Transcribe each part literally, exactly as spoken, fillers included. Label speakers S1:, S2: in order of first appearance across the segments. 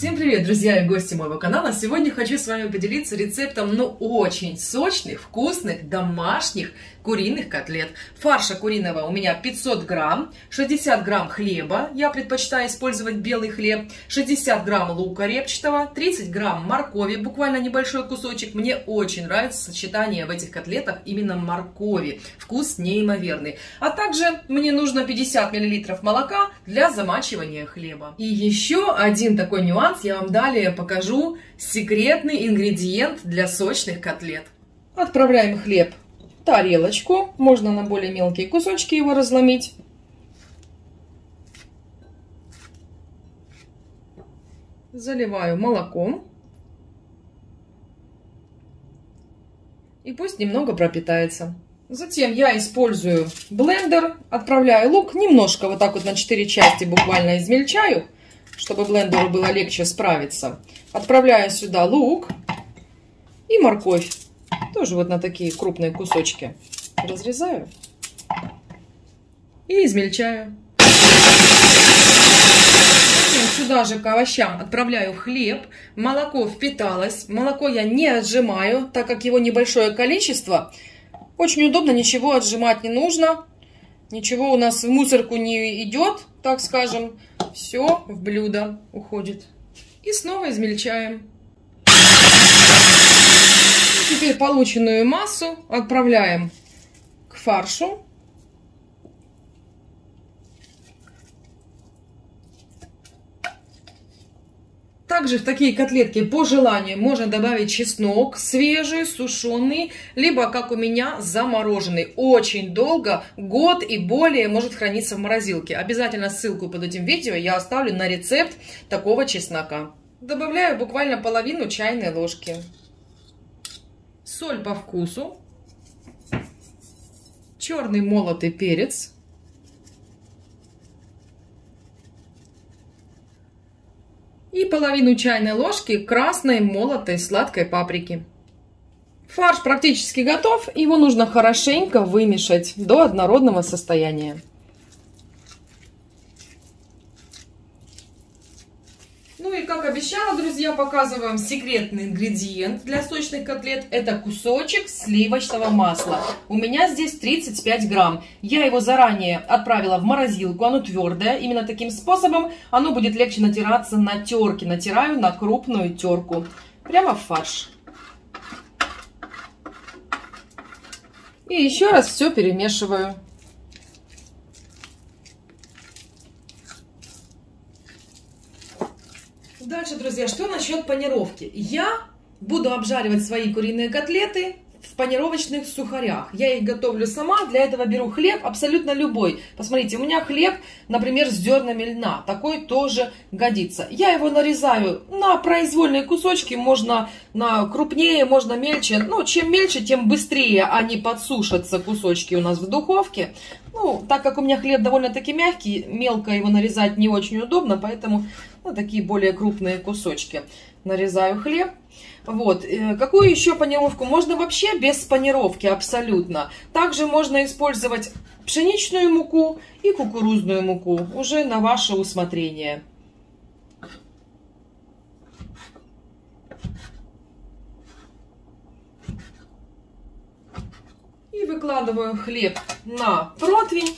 S1: Всем привет, друзья и гости моего канала! Сегодня хочу с вами поделиться рецептом, ну, очень сочных, вкусных, домашних куриных котлет. Фарша куриного у меня пятьсот грамм, шестьдесят грамм хлеба, я предпочитаю использовать белый хлеб, шестьдесят грамм лука репчатого, тридцать грамм моркови, буквально небольшой кусочек. Мне очень нравится сочетание в этих котлетах именно моркови, вкус неимоверный. А также мне нужно пятьдесят миллилитров молока для замачивания хлеба. И еще один такой нюанс я вам далее покажу, секретный ингредиент для сочных котлет. Отправляем хлеб в тарелочку, можно на более мелкие кусочки его разломить. Заливаю молоком. И пусть немного пропитается. Затем я использую блендер, отправляю лук, немножко вот так вот на четыре части буквально измельчаю, чтобы блендеру было легче справиться. Отправляю сюда лук и морковь. Тоже вот на такие крупные кусочки разрезаю и измельчаю. Затем сюда же к овощам отправляю хлеб. Молоко впиталось. Молоко я не отжимаю, так как его небольшое количество. Очень удобно, ничего отжимать не нужно. Ничего у нас в мусорку не идет, так скажем. Все в блюдо уходит. И снова измельчаем. Теперь полученную массу отправляем к фаршу. Также в такие котлетки по желанию можно добавить чеснок свежий, сушеный, либо, как у меня, замороженный. Очень долго, год и более может храниться в морозилке. Обязательно ссылку под этим видео я оставлю на рецепт такого чеснока. Добавляю буквально половину чайной ложки. Соль по вкусу. Черный молотый перец. И половину чайной ложки красной молотой сладкой паприки. Фарш практически готов. Его нужно хорошенько вымешать до однородного состояния. Ну и как обещала, друзья, показываю вам секретный ингредиент для сочных котлет. Это кусочек сливочного масла. У меня здесь тридцать пять грамм. Я его заранее отправила в морозилку, оно твердое. Именно таким способом оно будет легче натираться на терке. Натираю на крупную терку. Прямо в фарш. И еще раз все перемешиваю. Дальше, друзья, что насчет панировки? Я буду обжаривать свои куриные котлеты в панировочных сухарях. Я их готовлю сама, для этого беру хлеб абсолютно любой. Посмотрите, у меня хлеб, например, с зернами льна. Такой тоже годится. Я его нарезаю на произвольные кусочки, можно на крупнее, можно мельче. Ну, чем мельче, тем быстрее они подсушатся, кусочки у нас в духовке. Ну, так как у меня хлеб довольно-таки мягкий, мелко его нарезать не очень удобно, поэтому ну, такие более крупные кусочки. Нарезаю хлеб. Вот. Какую еще панировку? Можно вообще без панировки абсолютно. Также можно использовать пшеничную муку и кукурузную муку. Уже на ваше усмотрение. И выкладываю хлеб на противень.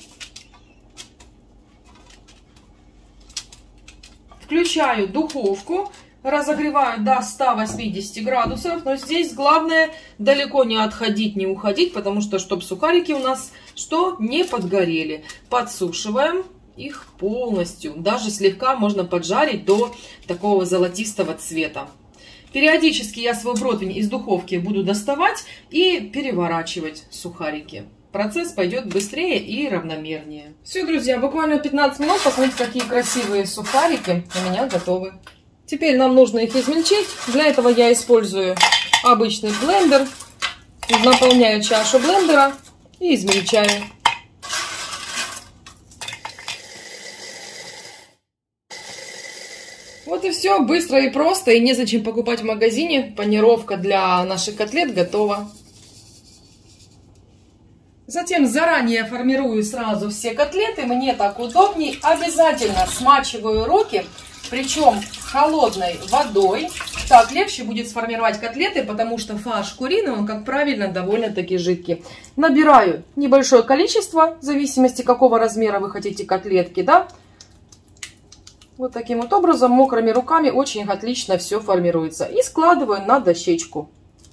S1: Включаю духовку. Разогреваю до ста восьмидесяти градусов, но здесь главное далеко не отходить, не уходить, потому что, чтобы сухарики у нас что? Не подгорели. Подсушиваем их полностью, даже слегка можно поджарить до такого золотистого цвета. Периодически я свой противень из духовки буду доставать и переворачивать сухарики. Процесс пойдет быстрее и равномернее. Все, друзья, буквально пятнадцать минут, посмотрите, какие красивые сухарики у меня готовы. Теперь нам нужно их измельчить. Для этого я использую обычный блендер. Наполняю чашу блендера и измельчаю. Вот и все. Быстро и просто. И незачем покупать в магазине. Панировка для наших котлет готова. Затем заранее формирую сразу все котлеты. Мне так удобней. Обязательно смачиваю руки причем холодной водой. Так легче будет сформировать котлеты, потому что фарш куриный, он, как правильно, довольно-таки жидкий. Набираю небольшое количество, в зависимости, какого размера вы хотите котлетки, да. Вот таким вот образом, мокрыми руками очень отлично все формируется. И складываю на дощечку.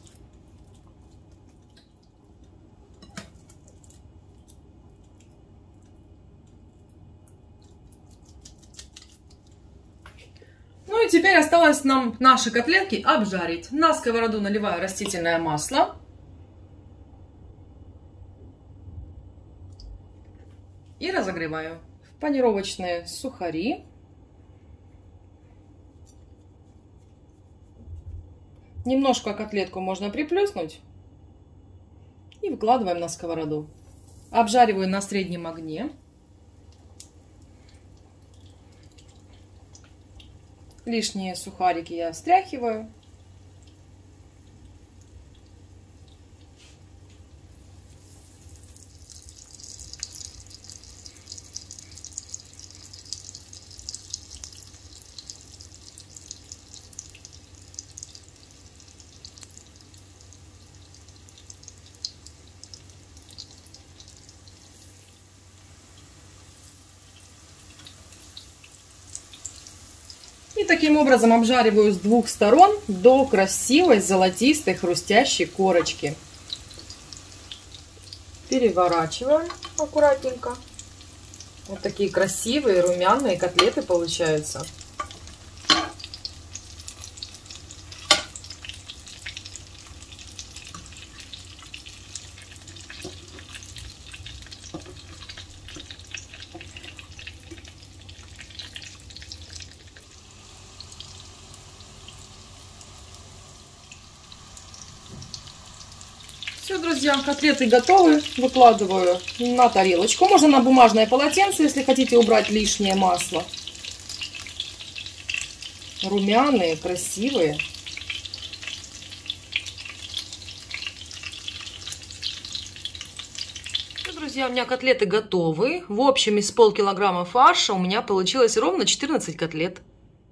S1: Ну и теперь осталось нам наши котлетки обжарить. На сковороду наливаю растительное масло. И разогреваю панировочные сухари. Немножко котлетку можно приплюснуть. И выкладываем на сковороду. Обжариваю на среднем огне. Лишние сухарики я стряхиваю. И таким образом обжариваю с двух сторон до красивой золотистой хрустящей корочки. Переворачиваем аккуратненько. Вот такие красивые румяные котлеты получаются. Все, друзья, котлеты готовы. Выкладываю на тарелочку. Можно на бумажное полотенце, если хотите убрать лишнее масло. Румяные, красивые. Все, друзья, у меня котлеты готовы. В общем, из полкилограмма фарша у меня получилось ровно четырнадцать котлет.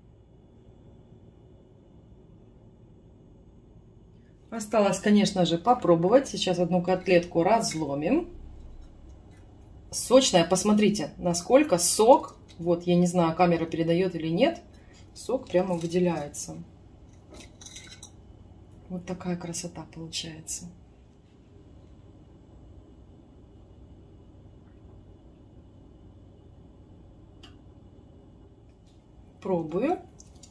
S1: Осталось, конечно же, попробовать. Сейчас одну котлетку разломим. Сочная. Посмотрите, насколько сок. Вот, я не знаю, камера передает или нет. Сок прямо выделяется. Вот такая красота получается. Пробую.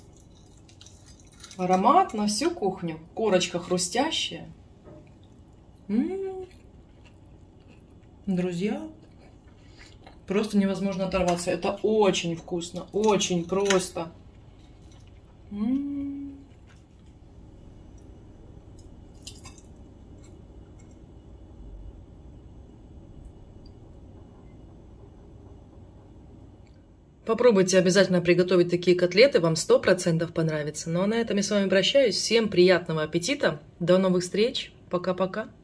S1: Аромат на всю кухню. Корочка хрустящая. М-м-м. Друзья, просто невозможно оторваться. Это очень вкусно, очень просто. М-м-м. Попробуйте обязательно приготовить такие котлеты, вам сто процентов понравится. Ну а на этом я с вами прощаюсь. Всем приятного аппетита, до новых встреч, пока-пока.